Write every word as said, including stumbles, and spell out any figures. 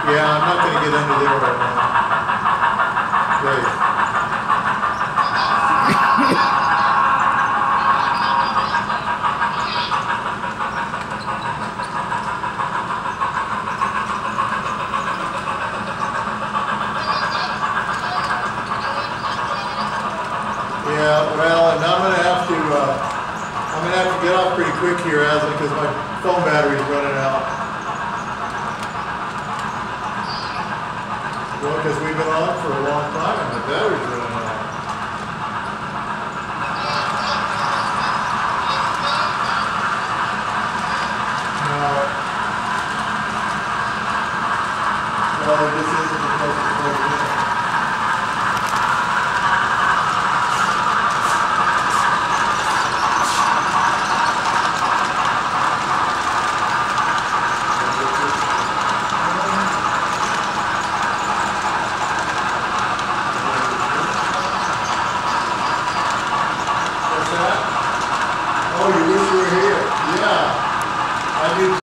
Yeah, I'm not going to get under there right now. Great. Yeah, well, and I'm going to have to, uh, I'm going to have to get off pretty quick here, Aslan, because my phone battery's running out. Well, because we've been on for a long time and the battery's running out.